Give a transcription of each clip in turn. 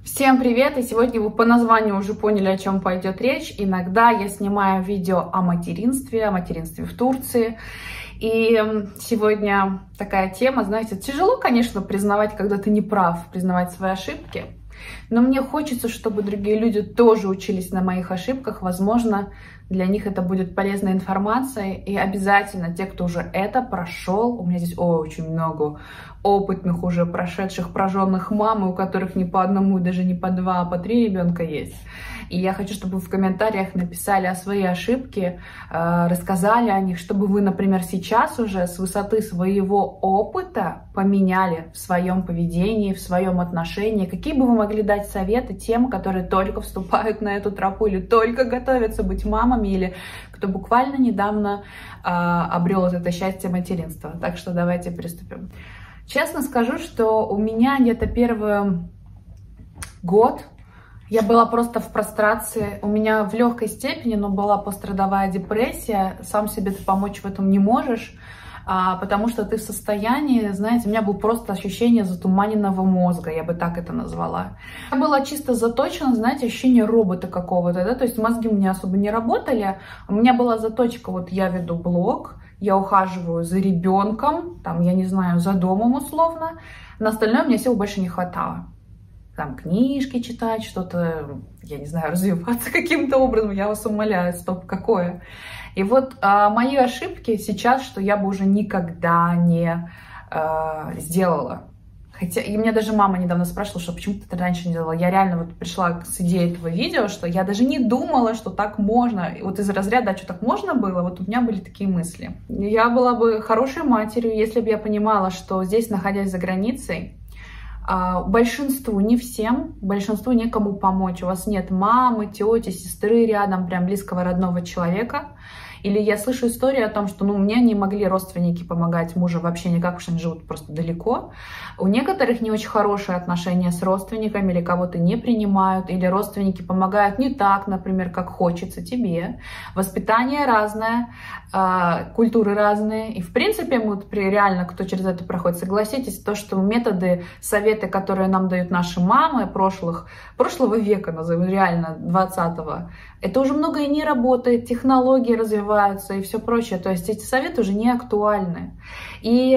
Всем привет! И сегодня вы по названию уже поняли, о чем пойдет речь. Иногда я снимаю видео о материнстве в Турции. И сегодня такая тема, знаете, тяжело, конечно, признавать, когда ты не прав, признавать свои ошибки. Но мне хочется, чтобы другие люди тоже учились на моих ошибках. Возможно, для них это будет полезная информация. И обязательно те, кто уже это прошел, у меня здесь очень много опытных уже прошедших, прожженных мам, у которых не по одному, даже не по два, а по 3 ребенка есть. И я хочу, чтобы вы в комментариях написали о своей ошибке, рассказали о них, чтобы вы, например, сейчас уже с высоты своего опыта поменяли в своем поведении, в своем отношении. Какие бы вы могли дать советы тем, которые только вступают на эту тропу или только готовятся быть мамами, или кто буквально недавно обрел это счастье материнства. Так что давайте приступим. Честно скажу, что у меня где-то первый год я была просто в прострации. У меня в легкой степени, но была пострадовая депрессия. Сам себе ты помочь в этом не можешь, потому что ты в состоянии, знаете, у меня было просто ощущение затуманенного мозга, я бы так это назвала. Я была чисто заточена, знаете, ощущение робота какого-то, да, то есть мозги у меня особо не работали. У меня была заточка, вот я веду блог, я ухаживаю за ребенком, там, я не знаю, за домом условно. На остальное мне сил больше не хватало. Там книжки читать, что-то, я не знаю, развиваться каким-то образом, я вас умоляю, стоп, какое. И вот мои ошибки сейчас, что я бы уже никогда не сделала. Хотя, и меня даже мама недавно спрашивала, что почему ты это раньше не делала. Я реально вот пришла с идеей этого видео, что я даже не думала, что так можно. И вот из разряда, а что так можно было, вот у меня были такие мысли. Я была бы хорошей матерью, если бы я понимала, что здесь, находясь за границей, большинству, не всем, большинству некому помочь. У вас нет мамы, тети, сестры рядом, прям близкого родного человека. Или я слышу историю о том, что мне не могли родственники помогать мужу вообще никак, потому что они живут просто далеко. У некоторых не очень хорошие отношения с родственниками, или кого-то не принимают, или родственники помогают не так, например, как хочется тебе. Воспитание разное, культуры разные. И в принципе, реально, кто через это проходит, согласитесь, то, что методы, советы, которые нам дают наши мамы прошлого века, назовем, реально 20-го, это уже многое не работает, технологии развиваются и все прочее. То есть эти советы уже не актуальны. И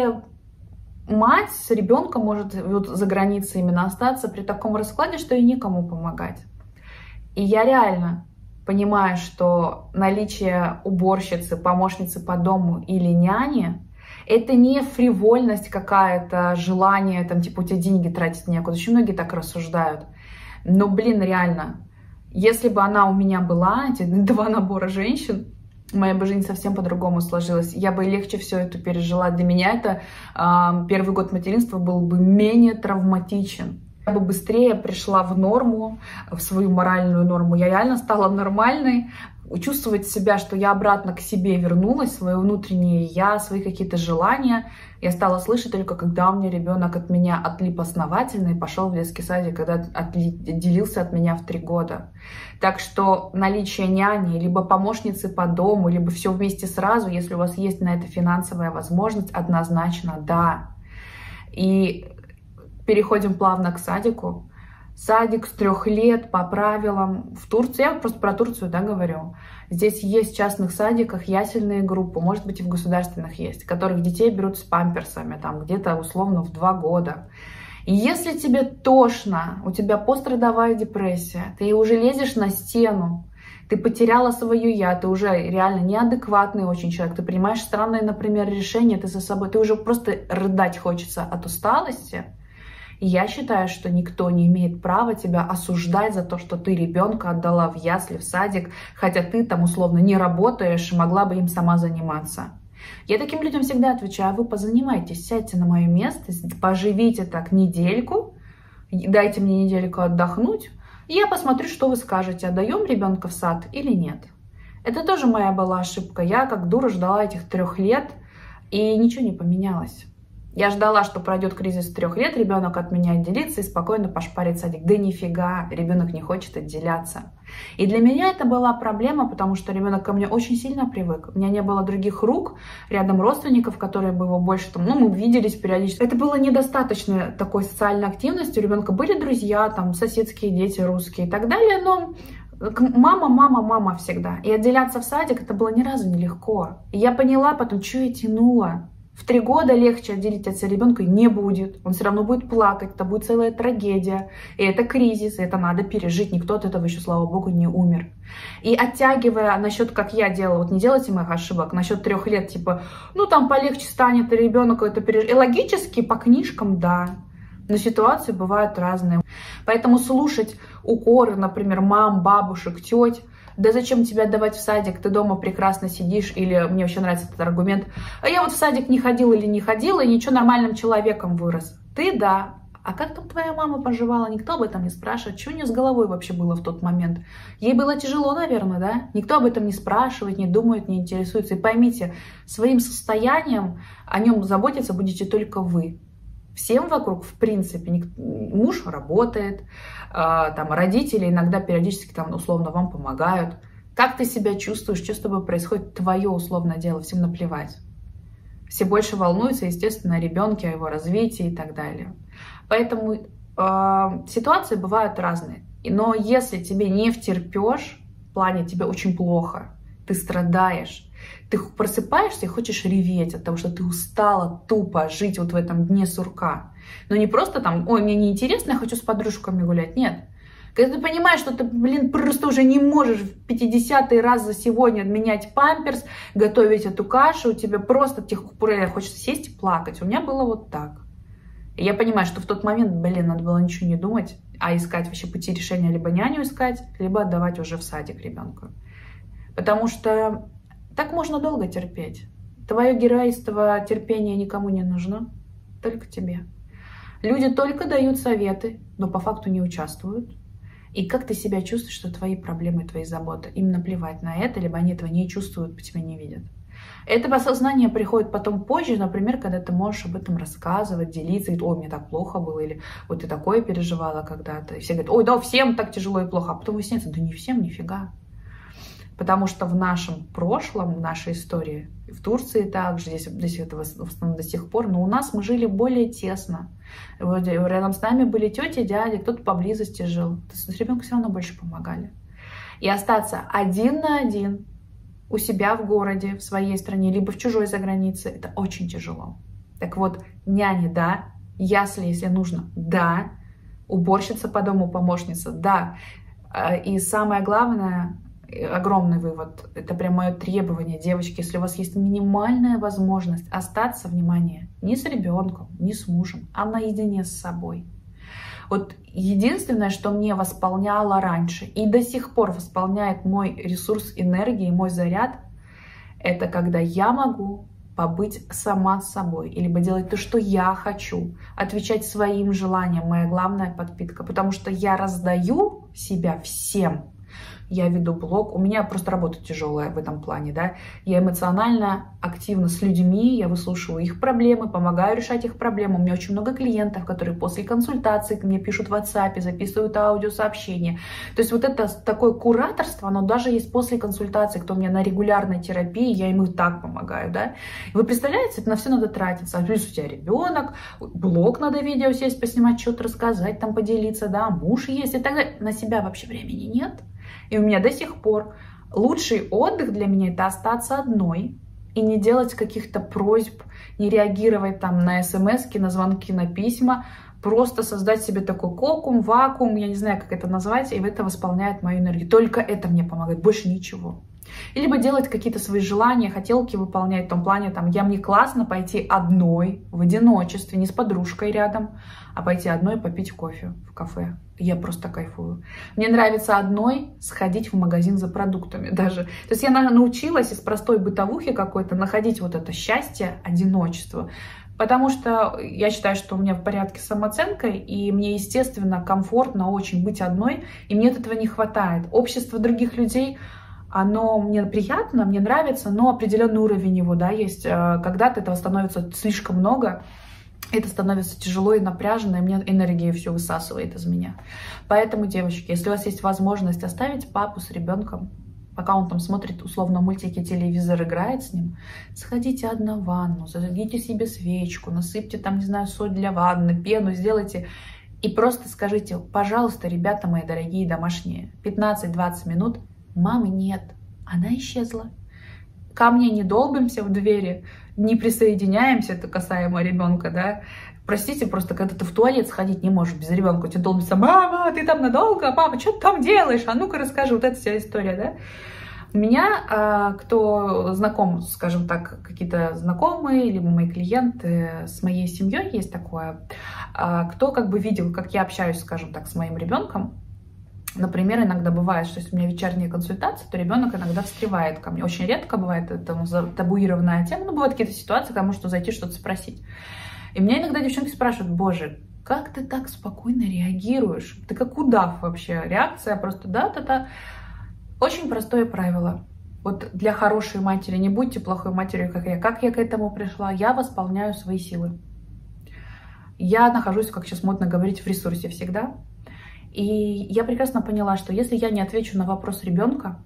мать с ребенком может вот за границей именно остаться при таком раскладе, что и никому помогать. И я реально понимаю, что наличие уборщицы, помощницы по дому или няни — это не фривольность какая-то, желание, там, типа, у тебя деньги тратить некуда. Очень многие так рассуждают. Но, блин, реально, если бы она у меня была, эти 2 набора женщин, моя бы жизнь совсем по-другому сложилась. Я бы легче все это пережила. Для меня это первый год материнства был бы менее травматичен. Я бы быстрее пришла в норму, в свою моральную норму. Я реально стала нормальной, чувствовать себя, что я обратно к себе вернулась, свое внутреннее я, свои какие-то желания. Я стала слышать только, когда у меня ребенок от меня отлип основательно и пошел в детский садик, когда отделился от меня в 3 года. Так что наличие няни, либо помощницы по дому, либо все вместе сразу, если у вас есть на это финансовая возможность, однозначно да. И переходим плавно к садику. Садик с 3 лет по правилам в Турции. Я просто про Турцию, да, говорю. Здесь есть в частных садиках ясельные группы, может быть, и в государственных есть, которых детей берут с памперсами, там где-то условно в 2 года. И если тебе тошно, у тебя пострадовая депрессия, ты уже лезешь на стену, ты потеряла свое я, ты уже реально неадекватный очень человек, ты принимаешь странные, например, решения, ты за собой, ты уже просто рыдать хочется от усталости. И я считаю, что никто не имеет права тебя осуждать за то, что ты ребенка отдала в ясли, в садик, хотя ты там условно не работаешь и могла бы им сама заниматься. Я таким людям всегда отвечаю: вы позанимайтесь, сядьте на мое место, поживите так недельку, дайте мне недельку отдохнуть, и я посмотрю, что вы скажете, отдаем ребенка в сад или нет. Это тоже моя была ошибка. Я как дура ждала этих 3 лет, и ничего не поменялось. Я ждала, что пройдет кризис 3 лет, ребенок от меня отделится и спокойно пошпарит садик. Да нифига, ребенок не хочет отделяться. И для меня это была проблема, потому что ребенок ко мне очень сильно привык. У меня не было других рук, рядом родственников, которые бы его больше там, ну, мы виделись периодически. Это было недостаточно такой социальной активности. У ребенка были друзья, там, соседские дети русские и так далее, но мама, мама, мама всегда. И отделяться в садик это было ни разу не легко. И я поняла потом, что я тянула. В 3 года легче отделить от себя ребенка не будет. Он все равно будет плакать, это будет целая трагедия. И это кризис, и это надо пережить. Никто от этого еще, слава богу, не умер. И оттягивая насчет, как я делала, вот не делайте моих ошибок, насчет 3 лет, типа, ну там полегче станет, и ребенок это переживет. И логически по книжкам, да. Но ситуации бывают разные. Поэтому слушать укоры, например, мам, бабушек, теть, да зачем тебя отдавать в садик, ты дома прекрасно сидишь, или мне вообще нравится этот аргумент, а я вот в садик не ходила или не ходила, и ничего, нормальным человеком вырос. Ты да, а как там твоя мама поживала, никто об этом не спрашивает, что у нее с головой вообще было в тот момент. Ей было тяжело, наверное, да? Никто об этом не спрашивает, не думает, не интересуется. И поймите, своим состоянием о нем заботиться будете только вы. Всем вокруг, в принципе, муж работает, там, родители иногда периодически там, условно вам помогают. Как ты себя чувствуешь, что с тобой происходит, твое условное дело, всем наплевать. Все больше волнуются, естественно, о ребенке, о его развитии и так далее. Поэтому ситуации бывают разные. Но если тебе не втерпешь, в плане тебе очень плохо, ты страдаешь, ты просыпаешься и хочешь реветь от того, что ты устала тупо жить вот в этом дне сурка. Но не просто там, ой, мне неинтересно, я хочу с подружками гулять. Нет. Когда ты понимаешь, что ты, блин, просто уже не можешь в 50-й раз за сегодня менять памперс, готовить эту кашу, у тебя просто тех пор хочется сесть и плакать. У меня было вот так. И я понимаю, что в тот момент, блин, надо было ничего не думать, а искать вообще пути решения, либо няню искать, либо отдавать уже в садик ребенка. Потому что так можно долго терпеть. Твое геройство, терпение никому не нужно, только тебе. Люди только дают советы, но по факту не участвуют. И как ты себя чувствуешь, что твои проблемы, твои заботы, им наплевать на это, либо они этого не чувствуют, по тебе не видят. Это осознание приходит потом позже, например, когда ты можешь об этом рассказывать, делиться, говорить, ой, мне так плохо было, или вот ты такое переживала когда-то. И все говорят, ой, да, всем так тяжело и плохо. А потом выясняется, да не всем, нифига. Потому что в нашем прошлом, в нашей истории, в Турции также, здесь этого в основном до сих пор, но у нас мы жили более тесно. Рядом с нами были тети, дяди, кто-то поблизости жил. С ребенком все равно больше помогали. И остаться один на один у себя в городе, в своей стране, либо в чужой за границей, это очень тяжело. Так вот, няни, да, ясли, если нужно, да, уборщица по дому, помощница, да. И самое главное, огромный вывод, это прям мое требование, девочки, если у вас есть минимальная возможность остаться, внимание, не с ребенком, не с мужем, а наедине с собой. Вот единственное, что мне восполняло раньше и до сих пор восполняет мой ресурс энергии, мой заряд, это когда я могу побыть сама с собой, либо делать то, что я хочу, отвечать своим желаниям, моя главная подпитка, потому что я раздаю себя всем. Я веду блог, у меня просто работа тяжелая в этом плане, да. Я эмоционально активна с людьми, я выслушиваю их проблемы, помогаю решать их проблемы. У меня очень много клиентов, которые после консультации мне пишут в WhatsApp, записывают аудиосообщения. То есть вот это такое кураторство, оно даже есть после консультации, кто у меня на регулярной терапии, я им и так помогаю, да. Вы представляете, это на все надо тратиться. А плюс у тебя ребенок, блог надо видео сесть, поснимать, что-то рассказать, там поделиться, да, муж есть и так далее. На себя вообще времени нет. И у меня до сих пор лучший отдых для меня — это остаться одной и не делать каких-то просьб, не реагировать там на смски, на звонки, на письма, просто создать себе такой кокум, вакуум, я не знаю, как это назвать, и это восполняет мою энергию. Только это мне помогает, больше ничего. Либо делать какие-то свои желания, хотелки выполнять в том плане, там, мне классно пойти одной в одиночестве, не с подружкой рядом, а пойти одной попить кофе в кафе. Я просто кайфую. Мне нравится одной сходить в магазин за продуктами даже. То есть я научилась из простой бытовухи какой-то находить вот это счастье, одиночество. Потому что я считаю, что у меня в порядке с самооценкой, и мне, естественно, комфортно очень быть одной, и мне от этого не хватает. Общество других людей, оно мне приятно, мне нравится, но определенный уровень его, да, есть. Когда-то этого становится слишком много, это становится тяжело и напряженно, и мне энергию все высасывает из меня. Поэтому, девочки, если у вас есть возможность оставить папу с ребенком, пока он там смотрит условно мультики, телевизор, играет с ним, сходите одна в ванну, зажгите себе свечку, насыпьте там, не знаю, соль для ванны, пену, сделайте. И просто скажите: пожалуйста, ребята мои дорогие домашние, 15-20 минут, мамы нет, она исчезла. Ко мне не долбимся в двери, не присоединяемся, это касаемо ребенка, да. Простите, просто когда ты в туалет сходить не можешь без ребенка, тебе долбится: мама, ты там надолго, папа, что ты там делаешь? А ну-ка расскажи, вот эта вся история, да. У меня, кто знаком, скажем так, какие-то знакомые, либо мои клиенты с моей семьей, есть такое, кто как бы видел, как я общаюсь, скажем так, с моим ребенком. Например, иногда бывает, что если у меня вечерняя консультация, то ребенок иногда встревает ко мне. Очень редко бывает, это табуированная тема, но бывают какие-то ситуации, когда может зайти что-то спросить. И меня иногда девчонки спрашивают: боже, как ты так спокойно реагируешь? Ты как удав вообще, реакция просто да-да-да. Очень простое правило. Вот для хорошей матери, не будьте плохой матерью, как я. Как я к этому пришла? Я восполняю свои силы. Я нахожусь, как сейчас модно говорить, в ресурсе всегда. И я прекрасно поняла, что если я не отвечу на вопрос ребенка,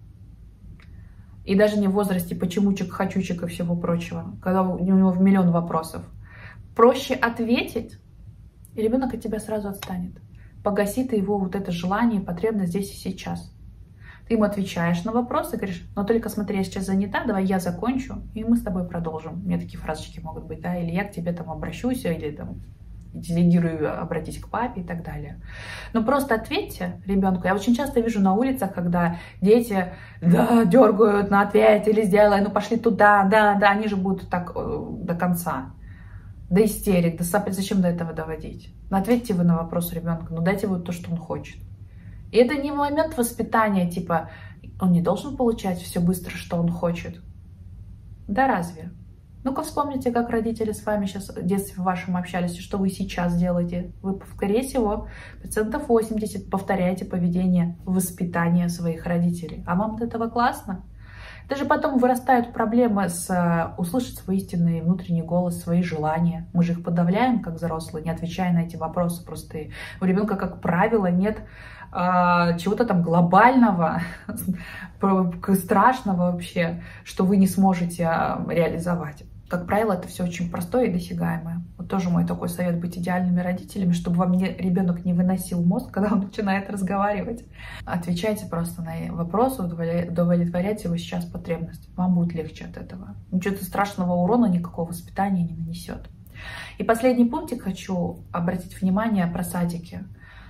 и даже не в возрасте почемучек, хочучек и всего прочего, когда у него миллион вопросов, проще ответить, и ребенок от тебя сразу отстанет. Погасит его вот это желание, потребность здесь и сейчас. Ты ему отвечаешь на вопросы, говоришь: но только смотри, я сейчас занята, давай я закончу, и мы с тобой продолжим. У меня такие фразочки могут быть, да, или я к тебе там обращусь, или там делегирую, обратись к папе и так далее. Но просто ответьте ребенку. Я очень часто вижу на улицах, когда дети дергают на ответ или сделай, ну пошли туда, да, они же будут так до конца. До истерик, зачем до этого доводить? Ну, ответьте вы на вопрос ребенка, но дайте ему то, что он хочет. И это не момент воспитания, типа, он не должен получать все быстро, что он хочет. Да разве? Ну-ка вспомните, как родители с вами сейчас в детстве вашем общались, и что вы сейчас делаете. Вы, скорее всего, 80% повторяете поведение воспитания своих родителей. А вам от этого классно? Даже потом вырастают проблемы с услышать свой истинный внутренний голос, свои желания. Мы же их подавляем, как взрослые, не отвечая на эти вопросы. Просто у ребенка, как правило, нет чего-то там глобального, страшного вообще, что вы не сможете реализовать. Как правило, это все очень простое и досягаемое. Вот тоже мой такой совет: быть идеальными родителями, чтобы вам ребенок не выносил мозг, когда он начинает разговаривать. Отвечайте просто на вопросы, удовлетворяйте его сейчас потребность. Вам будет легче от этого. Ничего страшного урона никакого воспитания не нанесет. И последний пунктик хочу обратить внимание про садики.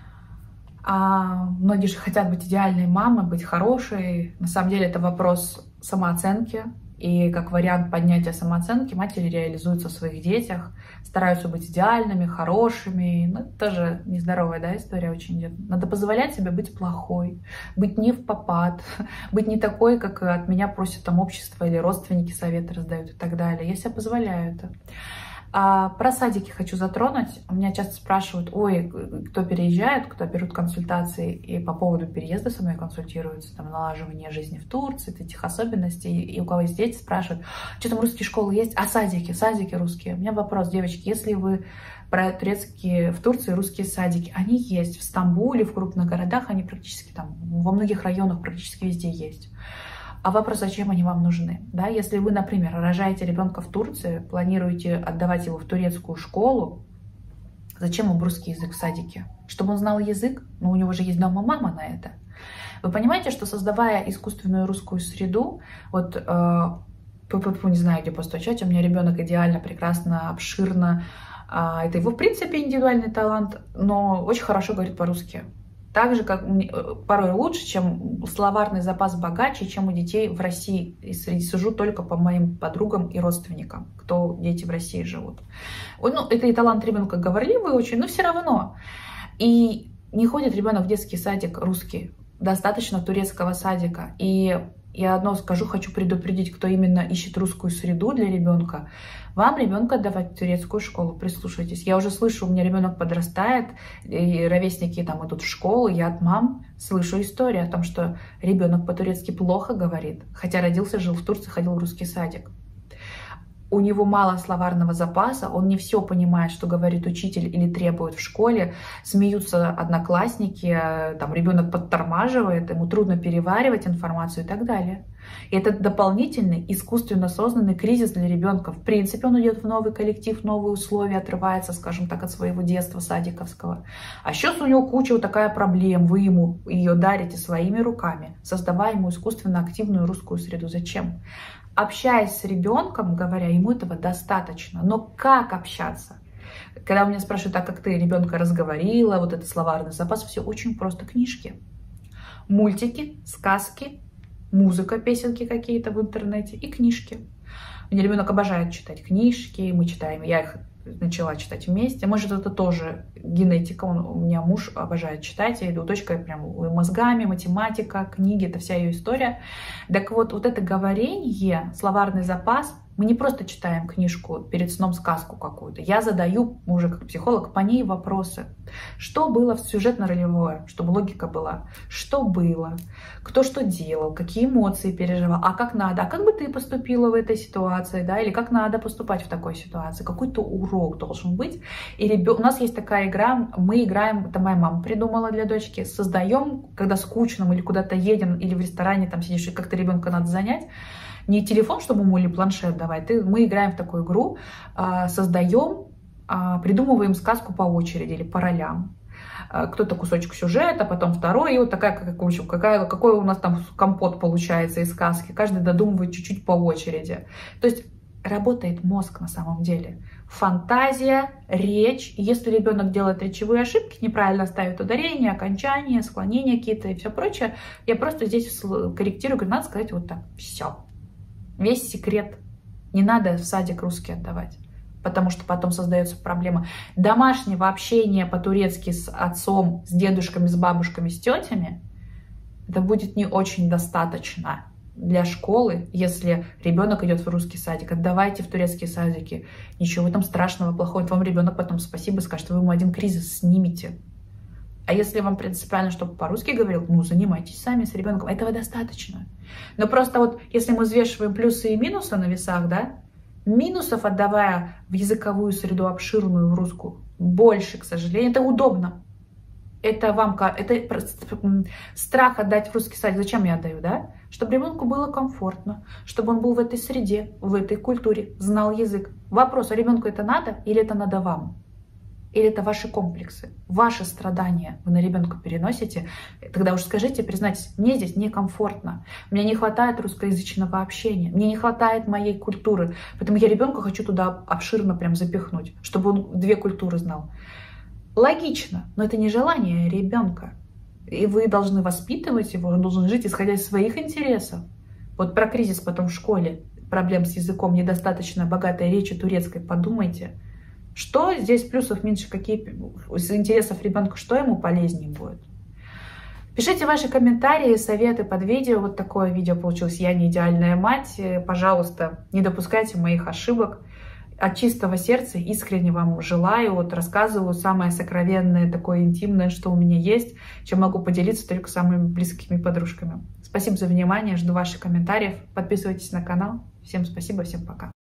Многие же хотят быть идеальной мамой, быть хорошей. На самом деле это вопрос самооценки. И как вариант поднятия самооценки матери реализуются в своих детях, стараются быть идеальными, хорошими. Ну, это тоже нездоровая, да, история очень идет. Надо позволять себе быть плохой, быть не впопад, быть не такой, как от меня просят там общество или родственники советы раздают и так далее. Я себе позволяю это. Про садики хочу затронуть. У меня часто спрашивают: ой, кто переезжает, кто берут консультации и по поводу переезда со мной консультируются, там, налаживание жизни в Турции, этих особенностей. И у кого есть дети, спрашивают: что там, русские школы есть? А садики русские? У меня вопрос, девочки, если вы про турецкие, в Турции русские садики, они есть в Стамбуле, в крупных городах, они практически там, во многих районах практически везде есть. А вопрос, зачем они вам нужны? Да, если вы, например, рожаете ребенка в Турции, планируете отдавать его в турецкую школу, зачем ему русский язык в садике? Чтобы он знал язык? Но у него же есть дома мама на это. Вы понимаете, что создавая искусственную русскую среду, вот, не знаю, где постучать, у меня ребенок идеально, прекрасно, обширно, это его, в принципе, индивидуальный талант, но очень хорошо говорит по-русски. Так же, как порой лучше, чем словарный запас богаче, чем у детей в России. И сужу только по моим подругам и родственникам, кто дети в России живут. Ну, это и талант ребенка говорливый очень, но все равно. И не ходит ребенок в детский садик русский. Достаточно турецкого садика. И я одно скажу, хочу предупредить, кто именно ищет русскую среду для ребенка. Вам ребенка отдавать в турецкую школу, прислушайтесь. Я уже слышу, у меня ребенок подрастает, и ровесники там идут в школу, я от мам слышу историю о том, что ребенок по-турецки плохо говорит, хотя родился, жил в Турции, ходил в русский садик. у него мало словарного запаса, он не все понимает, что говорит учитель или требует в школе, смеются одноклассники, там ребенок подтормаживает, ему трудно переваривать информацию и так далее. И это дополнительный искусственно созданный кризис для ребенка. В принципе, он идет в новый коллектив, новые условия, отрывается, скажем так, от своего детства садиковского. А сейчас у него куча вот такая проблем, вы ему ее дарите своими руками, создавая ему искусственно активную русскую среду. Зачем? Общаясь с ребенком, говоря, ему этого достаточно. Но как общаться? Когда у меня спрашивают, а как ты ребенка разговорила, вот это словарный запас, все очень просто. Книжки, мультики, сказки, музыка, песенки какие-то в интернете и книжки. У меня ребенок обожает читать книжки, мы читаем, я их начала читать вместе. Может, это тоже генетика, у меня муж обожает читать, и у дочка прям мозгами, математика, книги, это вся ее история. Так вот, вот это говорение, словарный запас, мы не просто читаем книжку перед сном, сказку какую-то. Я задаю, уже как психолог, по ней вопросы. Что было в сюжетно-ролевое, чтобы логика была? Что было? Кто что делал? Какие эмоции переживал? А как надо? А как бы ты поступила в этой ситуации? Да? Или как надо поступать в такой ситуации? Какой-то урок должен быть. И у нас есть такая игра, мы играем, это моя мама придумала для дочки, создаем, когда скучно, мы или куда-то едем, или в ресторане там сидишь, и как-то ребенка надо занять, не телефон, чтобы ему или планшет давать, мы играем в такую игру, создаем, придумываем сказку по очереди или по ролям. Кто-то кусочек сюжета, потом второй, и вот такая, какой у нас там компот получается из сказки. Каждый додумывает чуть-чуть по очереди. То есть работает мозг на самом деле. Фантазия, речь. Если ребенок делает речевые ошибки, неправильно ставит ударение, окончание, склонения какие-то и все прочее, я просто здесь корректирую, говорю, надо сказать вот так. Все. Весь секрет. Не надо в садик русский отдавать, потому что потом создается проблема. Домашнего общения по-турецки с отцом, с дедушками, с бабушками, с тетями, это будет не очень достаточно для школы, если ребенок идет в русский садик. Отдавайте в турецкие садики. Ничего в этом страшного, плохого. Вам ребенок потом спасибо скажет, вы ему один кризис снимете. А если вам принципиально, чтобы по-русски говорил, ну, занимайтесь сами с ребенком. Этого достаточно. Но просто вот, если мы взвешиваем плюсы и минусы на весах, да, минусов, отдавая в языковую среду обширную, в русскую, больше, к сожалению, это удобно. Это вам, это страх отдать в русский садик. Зачем я отдаю, да? Чтобы ребенку было комфортно, чтобы он был в этой среде, в этой культуре, знал язык. Вопрос, а ребенку это надо или это надо вам? Или это ваши комплексы, ваши страдания вы на ребенка переносите? Тогда уж скажите, признайтесь, мне здесь некомфортно, мне не хватает русскоязычного общения, мне не хватает моей культуры, поэтому я ребенка хочу туда обширно прям запихнуть, чтобы он две культуры знал. Логично, но это не желание ребенка. И вы должны воспитывать его, он должен жить, исходя из своих интересов. Вот про кризис потом в школе, проблем с языком, недостаточно богатой речи турецкой, подумайте. Что здесь плюсов, меньше, какие из интересов ребенка, что ему полезнее будет? Пишите ваши комментарии, советы под видео. Вот такое видео получилось «Я не идеальная мать». Пожалуйста, не допускайте моих ошибок. От чистого сердца искренне вам желаю, вот рассказываю самое сокровенное, такое интимное, что у меня есть, чем могу поделиться только с самыми близкими подружками. Спасибо за внимание, жду ваших комментариев. Подписывайтесь на канал. Всем спасибо, всем пока.